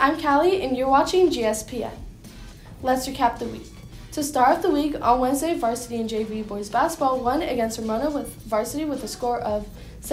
I'm Callie, and you're watching GSPN. Let's recap the week. To start off the week, on Wednesday, varsity and JV boys basketball won against Ramona with varsity with a score of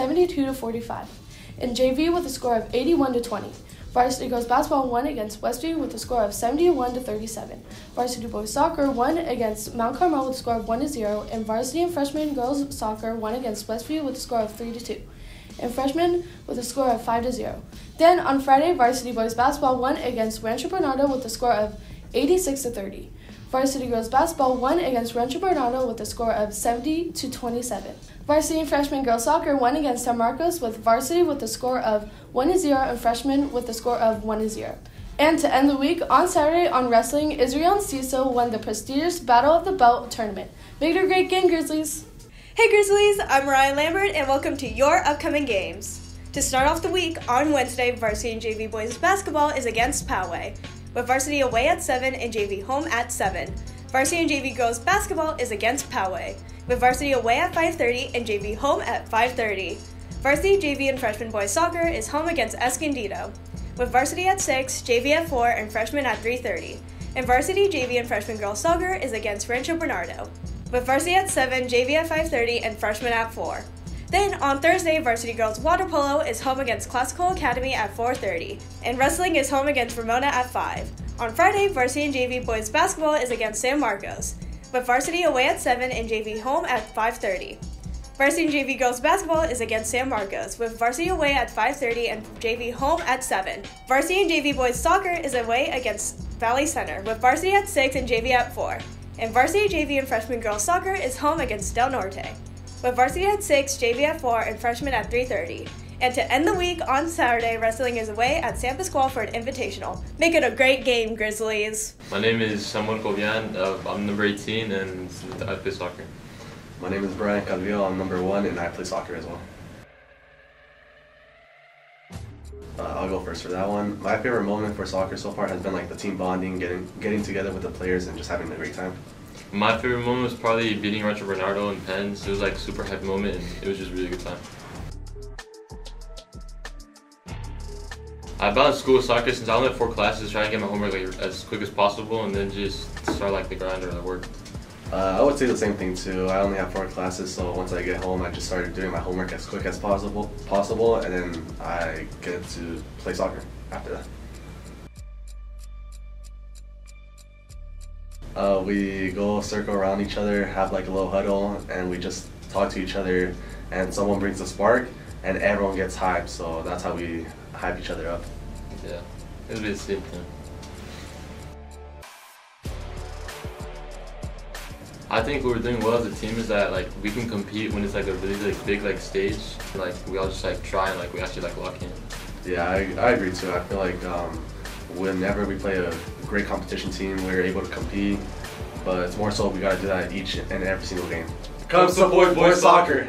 72-45, and JV with a score of 81-20. Varsity girls basketball won against Westview with a score of 71-37. Varsity boys soccer won against Mount Carmel with a score of 1-0, and varsity and freshman girls soccer won against Westview with a score of 3-2, and freshmen with a score of 5-0. Then on Friday, varsity boys basketball won against Rancho Bernardo with a score of 86-30. Varsity girls basketball won against Rancho Bernardo with a score of 70-27. Varsity and freshman girls soccer won against San Marcos with varsity with a score of 1-0 and freshmen with a score of 1-0. And to end the week, on Saturday on wrestling, Israel and Cecil won the prestigious Battle of the Belt tournament. Make it a great game, Grizzlies! Hey Grizzlies, I'm Mariah Lambert and welcome to your upcoming games. To start off the week, on Wednesday, varsity and JV boys basketball is against Poway, with varsity away at 7 and JV home at 7. Varsity and JV girls basketball is against Poway, with varsity away at 5:30 and JV home at 5:30. Varsity, JV, and freshman boys soccer is home against Escondido, with varsity at 6, JV at 4, and freshmen at 3:30. And varsity, JV, and freshman girls soccer is against Rancho Bernardo, with varsity at 7, JV at 5:30, and freshmen at 4. Then, on Thursday, varsity girls water polo is home against Classical Academy at 4:30, and wrestling is home against Ramona at 5. On Friday, varsity and JV boys basketball is against San Marcos, with varsity away at 7 and JV home at 5:30. Varsity and JV girls basketball is against San Marcos, with varsity away at 5:30 and JV home at 7. Varsity and JV boys soccer is away against Valley Center, with varsity at 6 and JV at 4. And varsity, JV, and freshman girls soccer is home against Del Norte, with varsity at 6, JV at 4, and freshmen at 3:30. And to end the week, on Saturday, wrestling is away at San Pasqual for an invitational. Make it a great game, Grizzlies! My name is Samuel Cobian. I'm number 18 and I play soccer. My name is Brian Calvillo. I'm number 1 and I play soccer as well. I'll go first for that one. My favorite moment for soccer so far has been like the team bonding, getting together with the players and just having a great time. My favorite moment was probably beating Rancho Bernardo in Pens. It was like a super hype moment and it was just a really good time. I balanced school with soccer since I only have 4 classes, trying to get my homework like as quick as possible and then just start like the grind or the work. I would say the same thing too. I only have 4 classes, so once I get home I just started doing my homework as quick as possible, and then I get to play soccer after that. We go circle around each other, have like a little huddle, and we just talk to each other, and someone brings a spark and everyone gets hyped, so that's how we hype each other up. Yeah, it'll be the same thing. I think what we're doing well as a team is that like we can compete when it's like a really like big like stage. Like we all just like try and like we actually like lock in. Yeah, I agree too. I feel like whenever we play a great competition team, we're able to compete. But it's more so we gotta do that each and every single game. Come support boys soccer.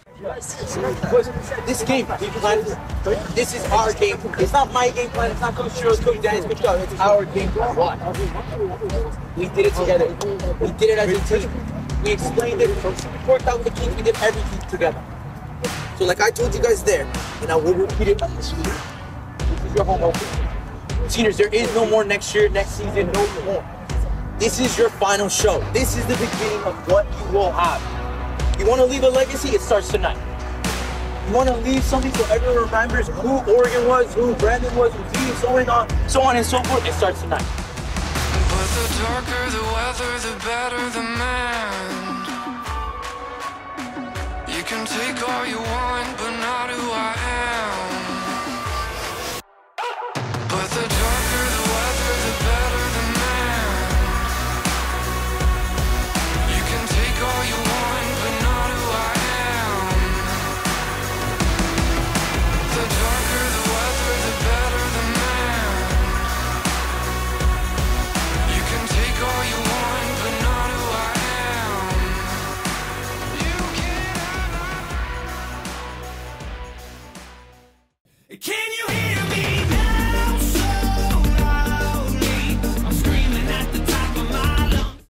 This game, this is our game. It's not my game plan. It's not Coach Shiro's, Coach Danny's, Coach Doug. It's our game plan. Why? We did it together. We did it as a team. We explained it. We worked out with the team. We did everything together. So like I told you guys there, and I will repeat it this year. This is your homework. Seniors, there is no more next year, next season, no more. This is your final show. This is the beginning of what you will have. You want to leave a legacy? It starts tonight. You want to leave something so everyone remembers who Oregon was, who Brandon was, who he is, so on and so forth. It starts tonight. But the darker the weather, the better the man. You can take all you want, but not who I am.